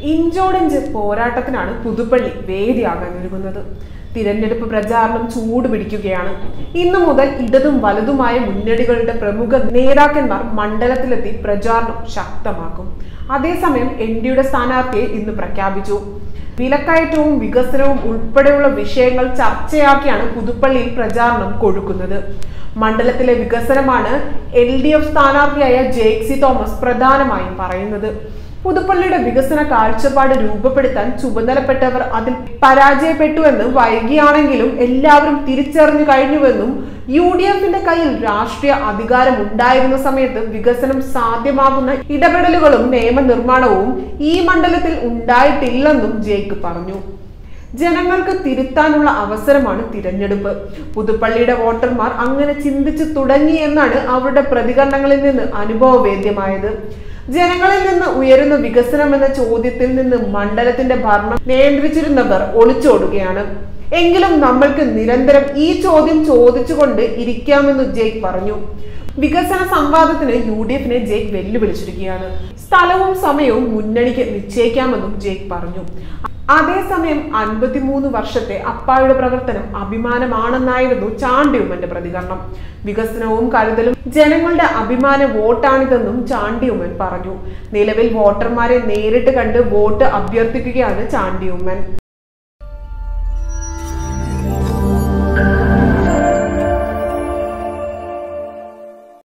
ഇഞ്ചോടിഞ്ച് പോരാട്ടത്തിനാണ് പുതുപ്പള്ളി വേദിയാകാൻ ഒരുങ്ങുന്നത്. തിരഞ്ഞെടുപ്പ് പ്രചാരണം ചൂടുപിടിക്കുകയാണ്. ഇന്നു മുതൽ ഇടതും വലതുമായ മുന്നണികളുടെ പ്രമുഖ നേതാക്കന്മാർ മണ്ഡലത്തിലെത്തി പ്രചാരണം ശക്തമാക്കും. അതേസമയം എൻഡിയുടെ സ്ഥാനാർത്ഥിയെ ഇന്ന് പ്രഖ്യാപിച്ചു. വിലക്കയറ്റവും വികസനവും ഉൾപ്പെടെയുള്ള വിഷയങ്ങൾ ചർച്ചയാക്കിയാണ് പുതുപ്പള്ളിയിൽ പ്രചാരണം കൊഴുക്കുന്നത്. മണ്ഡലത്തിലെ വികസനമാണ് LDF സ്ഥാനാർത്ഥിയായ ജെയ്ക്സി തോമസ് പ്രധാനമായും പറയുന്നത്. പുതുപ്പള്ളിയുടെ വികസന കാഴ്ചപ്പാട് രൂപപ്പെടുത്താൻ ചുമതലപ്പെട്ടവർ അതിൽ പരാജയപ്പെട്ടുവെന്ന് വൈകിയാണെങ്കിലും എല്ലാവരും തിരിച്ചറിഞ്ഞു കഴിഞ്ഞുവെന്നും UDFന്റെ കയ്യിൽ രാഷ്ട്രീയ അധികാരം ഉണ്ടായിരുന്ന സമയത്ത് വികസനം സാധ്യമാകുന്ന ഇടപെടലുകളും നിയമനിർമ്മാണവും ഈ മണ്ഡലത്തിൽ ഉണ്ടായിട്ടില്ലെന്നും ജെയ്ക്ക് പറഞ്ഞു. ജനങ്ങൾക്ക് തിരുത്താനുള്ള അവസരമാണ് തിരഞ്ഞെടുപ്പ്. പുതുപ്പള്ളിയുടെ വോട്ടർമാർ അങ്ങനെ ചിന്തിച്ചു തുടങ്ങി എന്നാണ് അവരുടെ പ്രതികരണങ്ങളിൽ നിന്ന് അനുഭവവേദ്യമായത്. ജനങ്ങളിൽ നിന്ന് ഉയരുന്ന വികസനം എന്ന ചോദ്യത്തിൽ നിന്ന് മണ്ഡലത്തിന്റെ ഭരണം നിയന്ത്രിച്ചിരുന്നവർ ഒളിച്ചോടുകയാണ്. എങ്കിലും നമ്മൾക്ക് നിരന്തരം ഈ ചോദ്യം ചോദിച്ചുകൊണ്ട് ഇരിക്കാമെന്ന് ജെയ്ക്ക് പറഞ്ഞു. വികസന സംവാദത്തിന് UDFനെ ജെയ്ക്ക് വെല്ലുവിളിച്ചിരിക്കുകയാണ്. സ്ഥലവും സമയവും മുന്നണിക്ക് നിശ്ചയിക്കാമെന്നും ജെയ്ക്ക് പറഞ്ഞു. അതേസമയം 53 വർഷത്തെ അപ്പായുടെ പ്രവർത്തനം അഭിമാനമാണെന്നായിരുന്നു ചാണ്ടി ഉമ്മന്റെ പ്രതികരണം. വികസനവും കരുതലും ജനങ്ങളുടെ അഭിമാന വോട്ടാണിതെന്നും ചാണ്ടി ഉമ്മൻ പറഞ്ഞു. നിലവിൽ വോട്ടർമാരെ നേരിട്ട് കണ്ട് വോട്ട് അഭ്യർത്ഥിക്കുകയാണ് ചാണ്ടി ഉമ്മൻ.